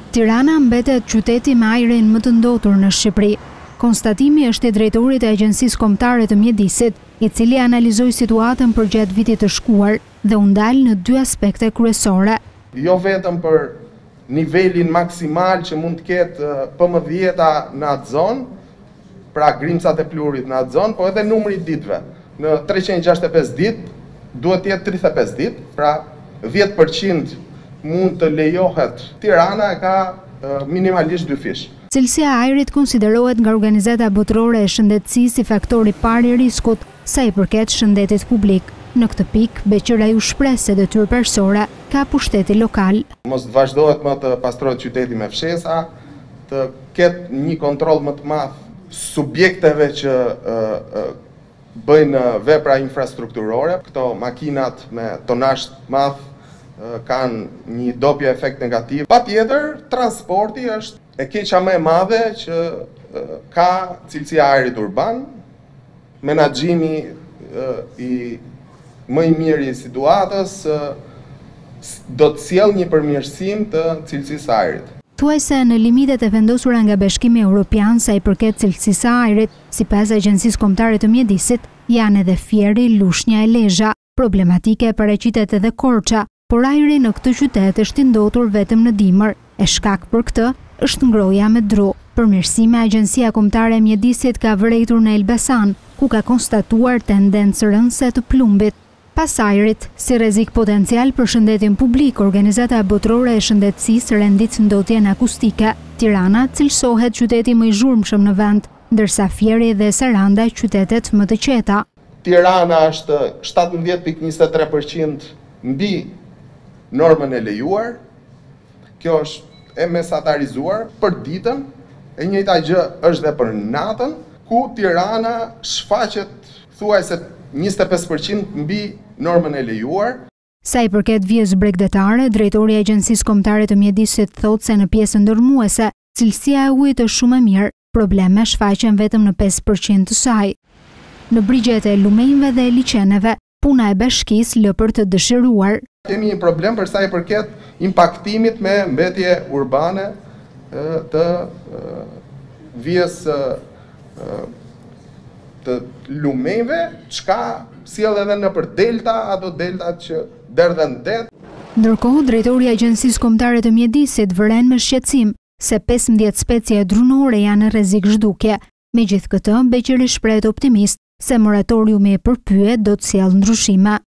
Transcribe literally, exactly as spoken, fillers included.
Tirana mbetet qyteti me ajrin më të ndotur në Shqipëri. Konstatimi është i drejtorit e Agjencisë Kombëtare të Mjedisit, i cili analizoi situatën përgjatë vitit të shkuar dhe u ndal në dy aspekte kryesore. Jo vetëm për nivelin maksimal që mund të ketë P M dhjetë në atë zonë, pra grimcat e pluhurit në atë zonë, po edhe numri i ditëve. Në treqind e gjashtëdhjetë e pesë ditë duhet të jetë tridhjetë e pesë ditë, pra dhjetë përqind mund të lejohet. Tirana ka minimalisht dy fish. Cilësia e ajrit konsiderohet nga Organizata Botërore e Shëndetësisë si faktori i parë i riskut sa i përket shëndetit publik. Në këtë pikë, Beqira ju shpreh se detyrë persore ka pushteti lokal. Mos të vazhdohet më të pastrohet qyteti me fshesa, të ketë një kontroll më të madh subjekteve që uh, uh, bëjnë vepra infrastrukturore. Këto makinat me tonazh të madh uh, kanë një dopje efekt negativ. Patjetër, transporti është e keqja më e madhe që uh, ka cilësia e ajrit urban, menaxhimi uh, i më i mirë i situatës uh, do të sjellë një përmirësim të cilësisë së ajrit. Thuaj se në limitet e vendosura nga Bashkimi Evropian sa i përket cilësisë së ajrit, sipas Agjencisë Kombëtare të Mjedisit, janë edhe Fieri, Lushnja e Lezhë. Problematike paraqitet edhe Korça, por ajri në këtë qytet është i ndotur vetëm në dimër. E shkak për këtë është ngrohja me dru. Përmirësime Agjencia Kombëtare e Mjedisit ka vërejtur në Elbasan, ku ka konstatuar tendencë rënëse të plumbit. Pas ajrit, si rrezik potencial për shëndetin publik, Organizata Botërore e Shëndetësisë rendit ndotjen akustike. Tirana cilësohet qyteti më i zhurmshëm në vend, ndërsa Fieri dhe Saranda qytetet më të qeta. Tirana është shtatëmbëdhjetë pikë njëzet e tre përqind mbi normën e lejuar. Kjo është e mesatarizuar për ditën, e njëjta gjë është dhe për natën, ku Tirana shfaqet thuajse njëzet e pesë përqind mbi normën e lejuar. Sa i përket vijës bregdetare, drejtori i Agjencisë Kombëtare të Mjedisit thotë se në pjesën ndërmuese, cilësia e ujit është shumë e mirë, probleme shfaqen vetëm në pesë përqind të saj. Në brigjet e lumenjve dhe e liçeneve, puna e bashkisë lë për të dëshiruar. Kemi një problem për sa i përket impaktimit me mbetje urbane të vijës të lumenjve, çka sjell edhe nëpër delta, ato deltat që derdhen det. Ndërkohë, drejtori i Agjencisë Kombëtare të Mjedisit vëren me shqetësim se pesëmbëdhjetë specie drunore janë në rrezik zhdukje. Megjithatë, Beqiri shprehet optimist se moratoriumi i përpyet do të sjellë ndryshime.